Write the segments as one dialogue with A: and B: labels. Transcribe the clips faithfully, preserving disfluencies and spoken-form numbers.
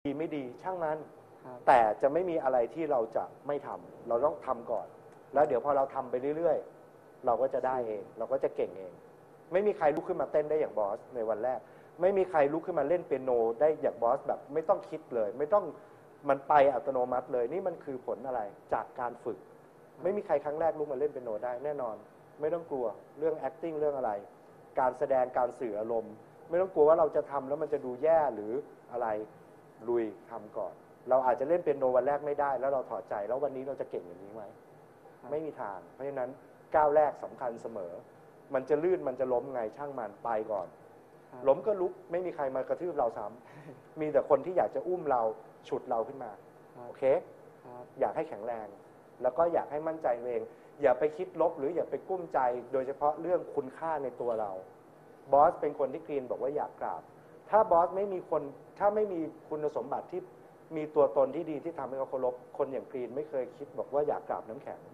A: ดีไม่ดีช่างมันแต่จะไม่มีอะไรที่เราจะไม่ทำเราต้องทำก่อนแล้วเดี๋ยวพอเราทำไปเรื่อยๆเราก็จะได้เองเราก็จะเก่งเองไม่มีใครลุกขึ้นมาเต้นได้อย่างบอสในวันแรกไม่มีใครลุกขึ้นมาเล่นเปียโนได้อย่างบอสแบบไม่ต้องคิดเลยไม่ต้องมันไปอัตโนมัติเลยนี่มันคือผลอะไรจากการฝึกไม่มีใครครั้งแรกลุกมาเล่นเปียโนได้แน่นอนไม่ต้องกลัวเรื่อง acting เรื่องอะไรการแสดงการสื่ออารมณ์ไม่ต้องกลัวว่าเราจะทำแล้วมันจะดูแย่หรืออะไรลุยทำก่อนเราอาจจะเล่นเปียโนวันแรกไม่ได้แล้วเราถอดใจแล้ววันนี้เราจะเก่งอย่างนี้ไหมไม่มีทางเพราะฉะนั้นก้าวแรกสำคัญเสมอมันจะลื่นมันจะล้มไงช่างมันไปก่อนล้มก็ลุกไม่มีใครมากระทืบเราซ้ำมีแต่คนที่อยากจะอุ้มเราฉุดเราขึ้นมาโอเคอยากให้แข็งแรงแล้วก็อยากให้มั่นใจเองอย่าไปคิดลบหรืออย่าไปกุ้มใจโดยเฉพาะเรื่องคุณค่าในตัวเราบอสเป็นคนที่กรีนบอกว่าอยากกราบถ้าบอสไม่มีคนถ้าไม่มีคุณสมบัติที่มีตัวตนที่ดีที่ทำให้เขาเคารพคนอย่างกรีนไม่เคยคิดบอกว่าอยากกราบน้ำแข็ง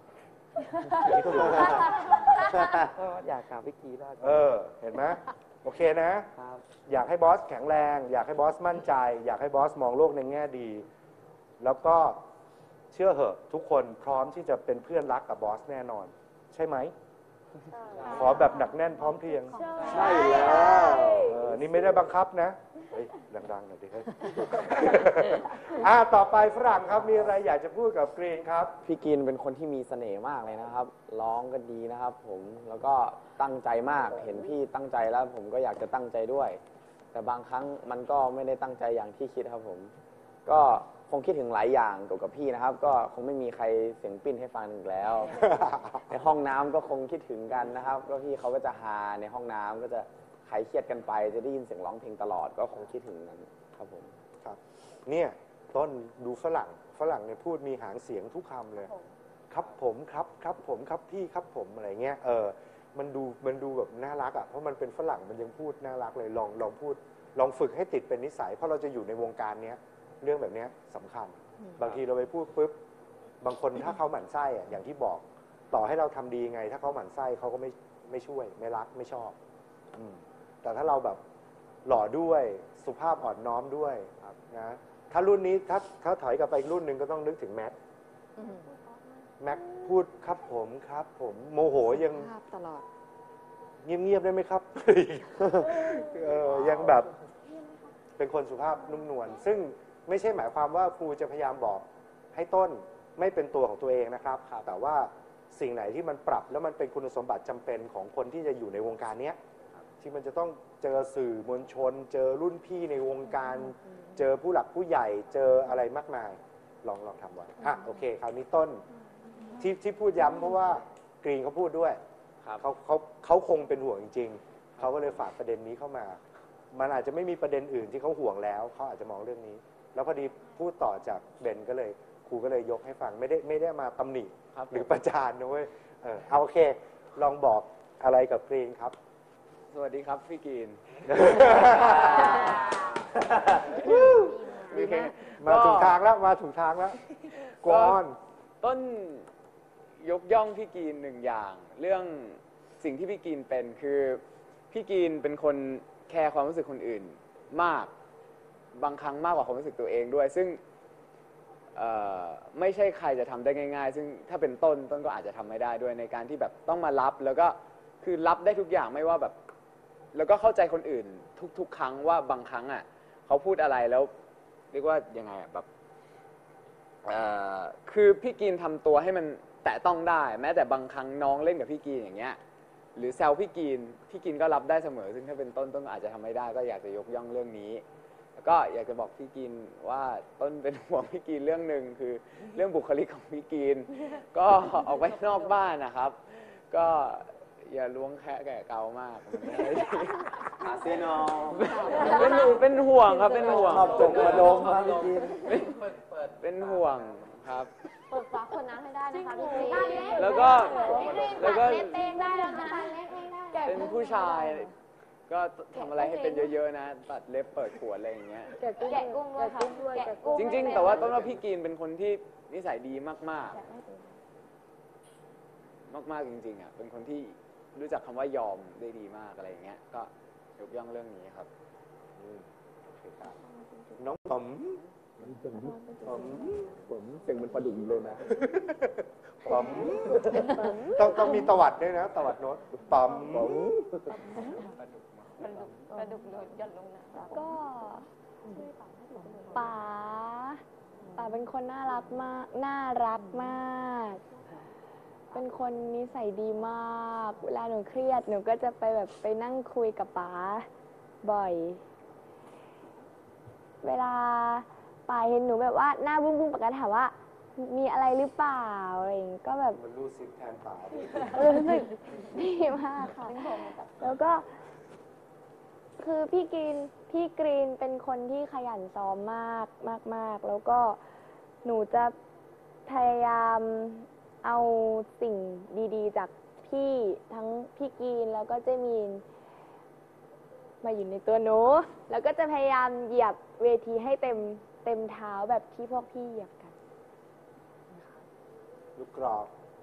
B: อยากกราบพี่กีได้
A: เออเห็นไหมโอเคนะอยากให้บอสแข็งแรงอยากให้บอสมั่นใจอยากให้บอสมองโลกในแง่ดีแล้วก็เชื่อเหอะทุกคนพร้อมที่จะเป็นเพื่อนรักกับบอสแน่นอนใช่ไหมขอแบบหนักแน่นพร้อมเพรียงใช่แล้วเออนี่ไม่ได้บังคับนะเฮ้ยดังๆหน่อยดิเฮ้ยอ่าต่อไปฝรั่งครับมีอะไรอยากจะพูดกับกรีนครับ
B: พี่กรีนเป็นคนที่มีเสน่ห์มากเลยนะครับร้องก็ดีนะครับผมแล้วก็ตั้งใจมากเห็นพี่ตั้งใจแล้วผมก็อยากจะตั้งใจด้วยแต่บางครั้งมันก็ไม่ได้ตั้งใจอย่างที่คิดครับผมก็คงคิดถึงหลายอย่างเกี่ยวกับพี่นะครับก็คงไม่มีใครเสียงปิ้นให้ฟังอีกแล้ว ในห้องน้ำก็คงคิดถึงกันนะครับก็พี่เขาก็จะฮาในห้องน้ำก็จะใครเครียดกันไปจะได้ยินเสียงร้องเพลงตลอดก็คงคิดถึงนั้นครับผม
A: ครับเนี่ยต้นดูฝรั่งฝรั่งเนี่ยพูดมีหางเสียงทุกคำเลยครับผมครับครับผมครับพี่ครับผมอะไรเงี้ยเออมันดูมันดูแบบน่ารักอ่ะเพราะมันเป็นฝรั่งมันยังพูดน่ารักเลยลองลองพูดลองฝึกให้ติดเป็นนิสัยเพราะเราจะอยู่ในวงการเนี้ยเรื่องแบบนี้สำคัญบางทีเราไปพูดปุ๊บบางคนถ้าเขาหมั่นไส้อะอย่างที่บอกต่อให้เราทำดีไงถ้าเขาหมั่นไส้เขาก็ไม่ไม่ช่วยไม่รักไม่ชอบแต่ถ้าเราแบบหล่อด้วยสุภาพอ่อนน้อมด้วยนะถ้ารุ่นนี้ถ้าถ้าถอยกลับไปอีกรุ่นหนึ่งก็ต้องนึกถึงแม็กแม็กพูดครับผมครับผมโมโหยังตลอดเงียบๆได้ไหมครับเออยังแบบเป็นคนสุภาพนุ่มนวลซึ่งไม่ใช่หมายความว่าครูจะพยายามบอกให้ต้นไม่เป็นตัวของตัวเองนะครับแต่ว่าสิ่งไหนที่มันปรับแล้วมันเป็นคุณสมบัติจำเป็นของคนที่จะอยู่ในวงการนี้ที่มันจะต้องเจอสื่อมวลชนเจอรุ่นพี่ในวงการเจอผู้หลักผู้ใหญ่เจออะไรมากมายลองลองทำไว้อ่ะโอเคคราวนี้ต้นที่ที่พูดย้ำเพราะว่ากรีนเขาพูดด้วยเขาเขาเขาคงเป็นห่วงจริงๆเขาก็เลยฝากประเด็นนี้เข้ามามันอาจจะไม่มีประเด็นอื่นที่เขาห่วงแล้วเขาอาจจะมองเรื่องนี้แล้วพอดีพูดต่อจากเบนก็เลยครูก็เลยยกให้ฟังไม่ได้ไม่ได้มาตำหนิหรือประจานนะเว้ยเออเอาโอเคลองบอกอะไรกับกรีนครับ
B: สวัสดีครับพี่กรีน
A: มาถูกทางแล้วมาถูกทางแล้วกอน
B: ต้นยกย่องพี่กรีนหนึ่งอย่างเรื่องสิ่งที่พี่กรีนเป็นคือพี่กรีนเป็นคนแคร์ความรู้สึกคนอื่นมากบางครั้งมากกว่าความรู้สึกตัวเองด้วยซึ่งไม่ใช่ใครจะทำได้ง่ายๆซึ่งถ้าเป็นต้นต้นก็อาจจะทำไม่ได้ด้วยในการที่แบบต้องมารับแล้วก็คือรับได้ทุกอย่างไม่ว่าแบบแล้วก็เข้าใจคนอื่นทุกๆครั้งว่าบางครั้งอ่ะเขาพูดอะไรแล้วเรียกว่ายังไงอ่ะแบบคือพี่กรีนทำตัวให้มันแตะต้องได้แม้แต่บางครั้งน้องเล่นกับพี่กรีนอย่างเงี้ยหรือแซวพี่กรีนพี่กรีนก็รับได้เสมอซึ่งถ้าเป็นต้นต้นก็อาจจะทำไม่ได้ก็อยากจะยกย่องเรื่องนี้แล้วก็อยากจะบอกพี่กรีนว่าต้นเป็นห่วงพี่กรีนเรื่องหนึ่งคือเรื่องบุคลิกของพี่กรีนก็ออกไปนอกบ้านนะครับก็อย่าล้วงแคะแกะเกามากอาเซนอเป็นเป็นห่วงครับเป็นห่วง
A: ชอบจกมาดมครับพี่กรีน
B: เป็นห่วงครับ
C: เปิดฝาคนน้ำให้ได้นะคะพี่กรีน
B: แล้วก็แล้วก็
C: เองได้แล้วนะ
B: เป็นผู้ชายก็ทำอะไรให้เป็นเยอะๆนะตัดเล็บเปิดขวดอะไรอย่างเงี้ย
C: แกะกุ้งด้วยค่ะ
B: จริงๆแต่ว่าต้นว่าพี่กรีนเป็นคนที่นิสัยดีมากๆมากๆจริงๆอ่ะเป็นคนที่รู้จักคำว่ายอมได้ดีมากอะไรอย่างเงี้ยก็ยกย่องเรื่องนี้ครับ
A: โอเคครับน้องผมผม
D: ผมเสียงมันประดุกเลยนะ
A: ผมต้องต้องมีตวัดด้วยนะตวัดโน้ตปั๊ม
C: กระดูกโดดหย่อนลงน้ำ
E: ก็ป๋าป๋าเป็นคนน่ารักมาก น่ารักมาก เป็นคนนิสัยดีมาก เวลาหนูเครียดหนูก็จะไปแบบไปนั่งคุยกับป๋าบ่อย เวลาป๋าเห็นหนูแบบว่าหน้าบึ้งบึ้งป๋าก็ถามว่ามีอะไรหรือเปล่าอะไรอย่างงี้ก็แบบ
A: มันรู้สึกแทนป๋าดิ
E: รู้สึกดีมากค่ะ แล้วก็ คือพี่กรีน พี่กรีนเป็นคนที่ขยันซ้อมมากมากมากแล้วก็หนูจะพยายามเอาสิ่งดีๆ จากพี่ทั้งพี่กรีนแล้วก็เจมีนมาอยู่ในตัวหนู แล้วก็จะพยายามเหยียบเวทีให้เต็มเต็มเท้าแบบที่พวกพี่เหยียบกัน
A: ลูกกรอก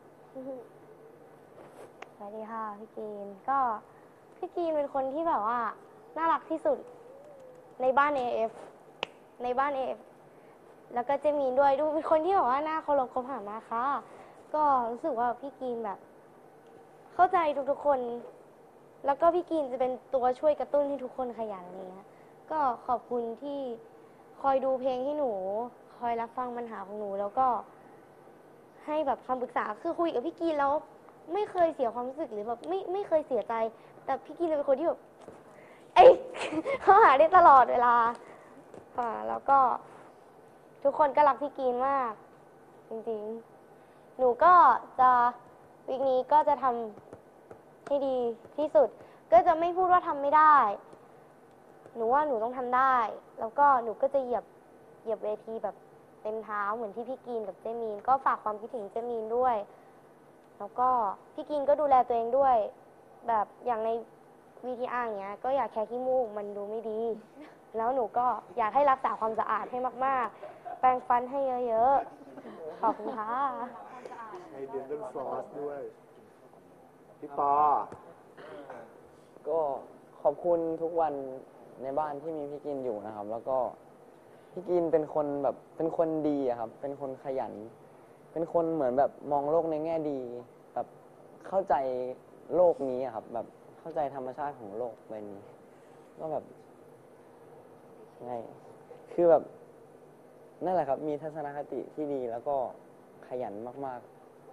E: สวัสดีค่ะพี่กรีน ก็พี่กรีนเป็นคนที่แบบว่าน่ารักที่สุดในบ้าน เอ เอฟ ในบ้าน เอ เอฟ แล้วก็เจมีนด้วยดูเป็นคนที่แบบว่าน่าเคารพคบหามากค่ะ ก็รู้สึกว่าพี่กรีนแบบ เข้าใจทุกๆคน แล้วก็พี่กรีนจะเป็นตัวช่วยกระตุ้นให้ทุกคนขยันอะไรเงี้ยก็ขอบคุณที่คอยดูเพลงให้หนู คอยรับฟังปัญหาของหนู แล้วก็ให้แบบคำปรึกษาคือคุยกับพี่กรีนแล้วไม่เคยเสียความรู้สึกหรือแบบไม่ไม่เคยเสียใจ แต่พี่กรีนเป็นคนที่แบบเอ้ย เขาหาได้ตลอดเวลาค่ะแล้วก็ทุกคนก็รักพี่กรีนมาก จริงๆ หนูก็จะวีคนี้ก็จะทำให้ดีที่สุด ก็จะไม่พูดว่าทำไม่ได้ หนูว่าหนูต้องทำได้ แล้วก็หนูก็จะเหยียบเหยียบเวทีแบบเต็มเท้าเหมือนที่พี่กรีนกับเจมีน ก็ฝากความคิดถึงเจมีนด้วย แล้วก็พี่กรีนก็ดูแลตัวเองด้วย แบบอย่างในวีทีอาร์อย่างเงี้ยก็อยากแค่ขี้มูกมันดูไม่ดี แล้วหนูก็อยากให้รักษาความสะอาดให้มากๆ แปรงฟันให้เยอะๆ ขอบคุณค่ะ
A: ให้เดนเดนฟลอสด้วย พี่ปอ
B: ก็ขอบคุณทุกวันในบ้านที่มีพี่กินอยู่นะครับ แล้วก็พี่กินเป็นคนแบบเป็นคนดีอะครับ เป็นคนขยัน เป็นคนเหมือนแบบมองโลกในแง่ดี แบบเข้าใจโลกนี้อะครับ แบบเข้าใจธรรมชาติของโลกใบนี้ ก็แบบไงคือแบบนั่นแหละครับ มีทัศนคติที่ดีแล้วก็ขยันมาก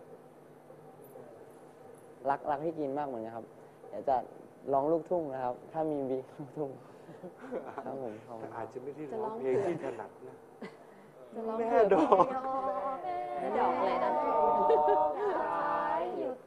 B: ๆ รักรักพี่กินมากเหมือนกันครับเดี๋ยวจะร้องลูกทุ่งนะครับ ถ้ามีบีลูกทุ่งครับผมขอบคุณ
A: อาจจะไม่ได้ร้องเพลงที่ถนัดนะ
C: จะร้อง
A: แม่
C: เผื่อ
A: ดอก
C: แม่ดอกอะไรนะหยุด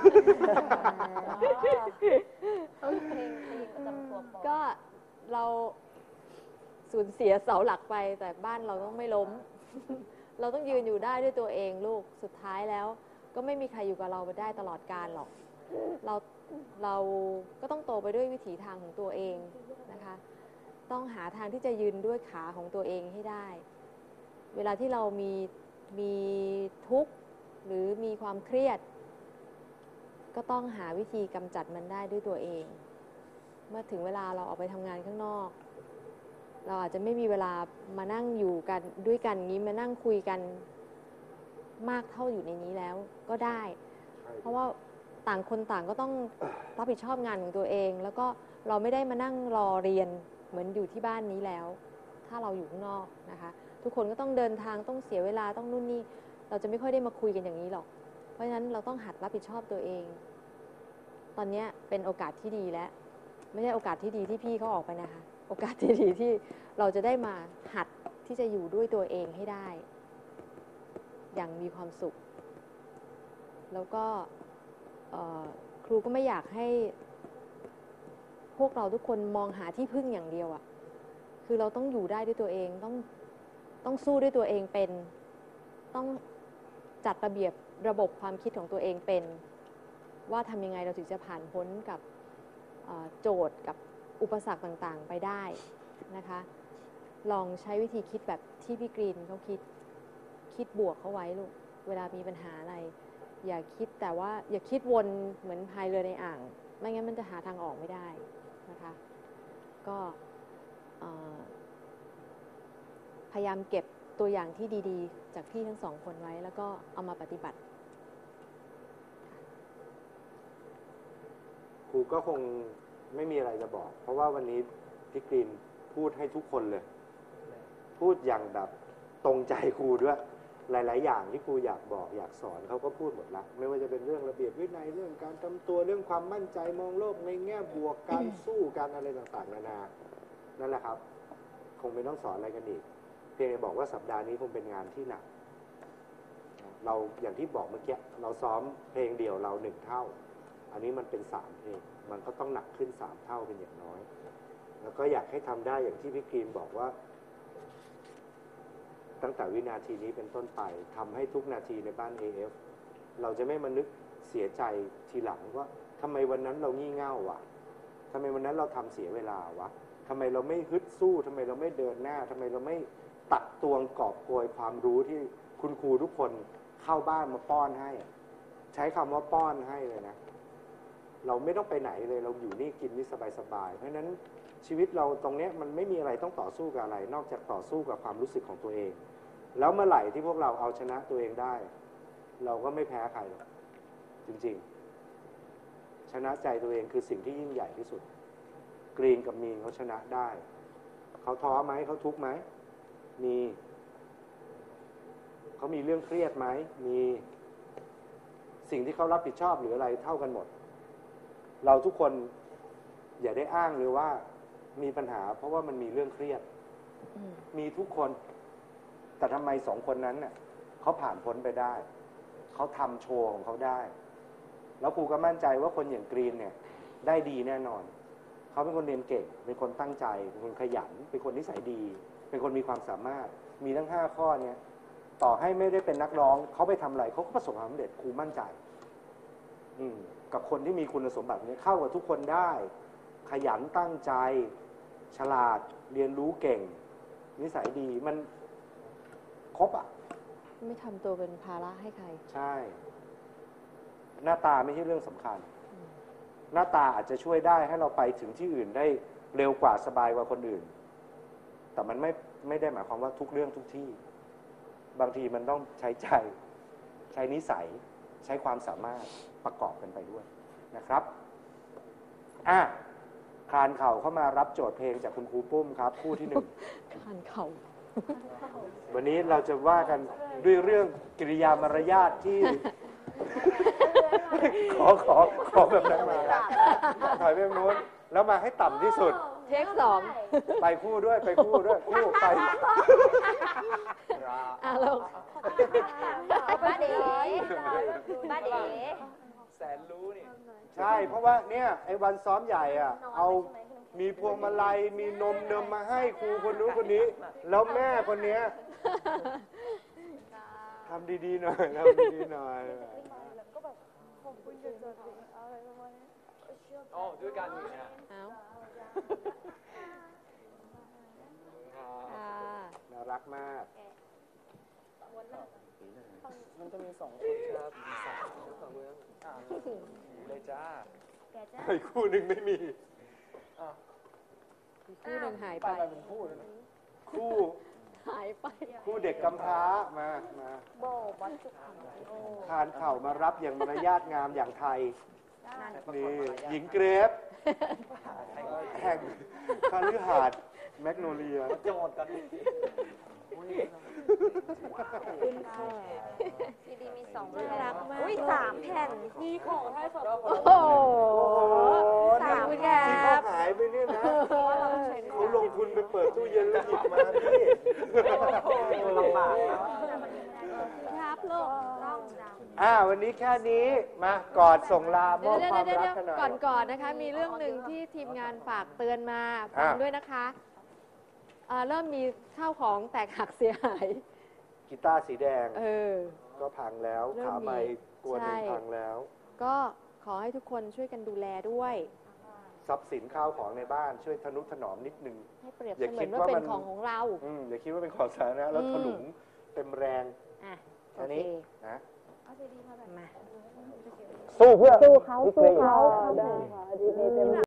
C: ต้องเพลงเพลงประจำตัวปอ
F: ก็เราสูญเสียเสาหลักไปแต่บ้านเราต้องไม่ล้ม เราต้องยืนอยู่ได้ด้วยตัวเองลูกสุดท้ายแล้ว ก็ไม่มีใครอยู่กับเราไปได้ตลอดกาลหรอก เราเราก็ต้องโตไปด้วยวิถีทางของตัวเองนะคะ ต้องหาทางที่จะยืนด้วยขาของตัวเองให้ได้ เวลาที่เรามีมีทุกข์หรือมีความเครียด ก็ต้องหาวิธีกำจัดมันได้ด้วยตัวเอง เมื่อถึงเวลาเราออกไปทำงานข้างนอก เราอาจจะไม่มีเวลามานั่งอยู่กันด้วยกันงี้มานั่งคุยกันมากเท่าอยู่ในนี้แล้วก็ได้ เพราะว่าต่างคนต่างก็ต้องรับผิดชอบงานของตัวเอง แล้วก็เราไม่ได้มานั่งรอเรียนเหมือนอยู่ที่บ้านนี้แล้ว ถ้าเราอยู่ข้างนอกนะคะ ทุกคนก็ต้องเดินทางต้องเสียเวลาต้องนู่นนี่เราจะไม่ค่อยได้มาคุยกันอย่างนี้หรอก เพราะฉะนั้นเราต้องหัดรับผิดชอบตัวเอง ตอนนี้เป็นโอกาสที่ดีแล้วไม่ใช่โอกาสที่ดีที่พี่เขาออกไปนะคะ โอกาสที่ดีที่เราจะได้มาหัดที่จะอยู่ด้วยตัวเองให้ได้ อย่างมีความสุข แล้วก็ครูก็ไม่อยากให้พวกเราทุกคนมองหาที่พึ่งอย่างเดียวอะคือเราต้องอยู่ได้ด้วยตัวเองต้องต้องสู้ด้วยตัวเองเป็นต้องจัดระเบียบระบบความคิดของตัวเองเป็นว่าทำยังไงเราถึงจะผ่านพ้นกับโจทย์กับอุปสรรคต่างๆไปได้นะคะลองใช้วิธีคิดแบบที่พี่กรีนเขาคิดคิดบวกเขาไว้ลูกเวลามีปัญหาอะไรอย่าคิดแต่ว่าอย่าคิดวนเหมือนพายเรือในอ่างไม่งั้นมันจะหาทางออกไม่ได้นะคะก็พยายามเก็บตัวอย่างที่ดีๆ จากพี่ทั้งสองคนไว้แล้วก็เอามาปฏิบัติ
A: ครูก็คงไม่มีอะไรจะบอก เพราะว่าวันนี้พี่กรีนพูดให้ทุกคนเลย พูดอย่างแบบตรงใจครูด้วย หลาย ๆ อย่างที่ครูอยากบอกอยากสอนเขาก็พูดหมดละไม่ว่าจะเป็นเรื่องระเบียบวินัยเรื่องการทำตัวเรื่องความมั่นใจมองโลกในแง่บวกการสู้การอะไรต่างๆนานานั่นแหละครับ คงไม่ต้องสอนอะไรกันอีกเพียงแต่บอกว่าสัปดาห์นี้คงเป็นงานที่หนักเราอย่างที่บอกเมื่อกี้เราซ้อมเพลงเดียวเราหนึ่งเท่าอันนี้มันเป็นสามเพลงมันก็ต้องหนักขึ้นสามเท่าเป็นอย่างน้อยแล้วก็อยากให้ทำได้อย่างที่พี่กรีนบอกว่าตั้งแต่วินาทีนี้เป็นต้นไปทำให้ทุกนาทีในบ้าน เอ เอฟ เราจะไม่มานึกเสียใจทีหลังว่าทำไมวันนั้นเรางี่เง่าวะทำไมวันนั้นเราทำเสียเวลาวะทำไมเราไม่ฮึดสู้ทำไมเราไม่เดินหน้าทำไมเราไม่ตักตวงกอบโกยความรู้ที่คุณครูทุกคนเข้าบ้านมาป้อนให้ใช้คำว่าป้อนให้เลยนะเราไม่ต้องไปไหนเลยเราอยู่นี่กินนี่สบายๆเพราะฉะนั้นชีวิตเราตรงนี้มันไม่มีอะไรต้องต่อสู้กับอะไร นอกจากต่อสู้กับความรู้สึกของตัวเองแล้วเมื่อไหร่ที่พวกเราเอาชนะตัวเองได้เราก็ไม่แพ้ใครจริงๆชนะใจตัวเองคือสิ่งที่ยิ่งใหญ่ที่สุดกรีนกับมีนเขาชนะได้เขาท้อไหมเขาทุกข์ไหมมีเขามีเรื่องเครียดไหมมีสิ่งที่เขารับผิดชอบหรืออะไรเท่ากันหมดเราทุกคนอย่าได้อ้างเลยว่ามีปัญหาเพราะว่ามันมีเรื่องเครียดมีทุกคนแต่ทำไมสองคนนั้นเน่ะเขาผ่านพ้นไปได้เขาทำโชว์ของเขาได้แล้วครูก็มั่นใจว่าคนอย่างกรีนเนี่ยได้ดีแน่นอนเขาเป็นคนเรียนเก่งเป็นคนตั้งใจเป็นคนขยันเป็นคนนิสัยดีเป็นคนมีความสามารถมีทั้งห้าข้อเนี่ยต่อให้ไม่ได้เป็นนักร้องเขาไปทำอะไรเขาก็ประสบความสำเร็จครูมั่นใจอืมกับคนที่มีคุณสมบัตินี้เข้ากับทุกคนได้ขยันตั้งใจฉลาดเรียนรู้เก่งนิสัยดีมันครบอ่ะ
F: ไม่ทำตัวเป็นภาระให้ใคร
A: ใช่หน้าตาไม่ใช่เรื่องสำคัญหน้าตาอาจจะช่วยได้ให้เราไปถึงที่อื่นได้เร็วกว่าสบายกว่าคนอื่นแต่มันไม่ไม่ได้หมายความว่าทุกเรื่องทุกที่บางทีมันต้องใช้ใจใช้นิสัยใช้ความสามารถประกอบกันไปด้วยนะครับอ่ะคานเข่าเข้ามารับโจทย์เพลงจากคุณครูปุ้มครับคู่ที่หนึ่ง
F: คานเข่า
A: วันนี้เราจะว่ากันด้วยเรื่องกิริยามารยาทที่ ขอขอขอแบบนั้นมาถอยไปตรงนู้นแล้วมาให้ต่ำที่สุด
F: เทคสอง
A: ไปคู่ด้วยไปคู่ด้วยคู่ไป
F: อ่ะลูก
C: บ้าเด๋บ้าเด๋
B: แสนรู้นี่
A: ใช่เพราะว่าเนี่ยไอ้วันซ้อมใหญ่อ่ะเอามีพวงมาลัยมีนมเนมมาให้ครูคนนู้นคนนี้แล้วแม่คนเนี้ยทำดีๆหน่อยทำดีๆหน่อย
C: ก็แบบผมคุณจะเจออะไรประมาณนี้
B: อ๋อด้วยกันอยู่เนี่ย
A: น่ารักมาก
B: มันจะมีสองคนครับสามสองเมืองอ่าเลยจ้า
A: ไอ้คู่หนึ่งไม่มี
F: คู่หนึ่งหายไป
B: เป็นคู่เลยนะ
A: คู่
F: หายไป
A: คู่เด็กกำพร้ามามา
C: โบวัดสุพรรณ
A: คานเข่ามารับอย่างมารยาทงามอย่างไทยนี่หญิงเกรฟแห่งคาลือหาดแมกโนเลีย
B: จะหมดกัน
C: คุณค่ะซีดีมีสอง
F: น่ารักมาก
C: อุ้ยสามแผ่นมีของให้สด
F: โอ้โห
A: สามแผ่นเขาหายไปเนี่ยนะเขาลงทุนไปเปิดตู้เย็นแล้วหยิบมาพี่
B: ลำบาก
F: ครับลูก
A: อ่าวันนี้แค่นี้มากอดส่งลามอบความรักกันหน่อย
F: ก่อนๆนะคะมีเรื่องหนึ่งที่ทีมงานฝากเตือนมาฟังด้วยนะคะเริ่มมีข้าวของแตกหักเสียหาย
A: กีตาร์สีแดง
F: เออ
A: ก็พังแล้วขาไม้กวนหนึ่งพังแล้ว
F: ก็ขอให้ทุกคนช่วยกันดูแลด้วย
A: ทรัพย์สินข้าวของในบ้านช่วยทนุถนอมนิดนึง
F: ให้เปรียบเสมือนว่าเป็นของของเรา
A: อย่าคิดว่าเป็นของสาธารณะแล้วถลุงเต็มแรงอันนี้นะสู้เพื่อ
F: สู้เขาสู้เขา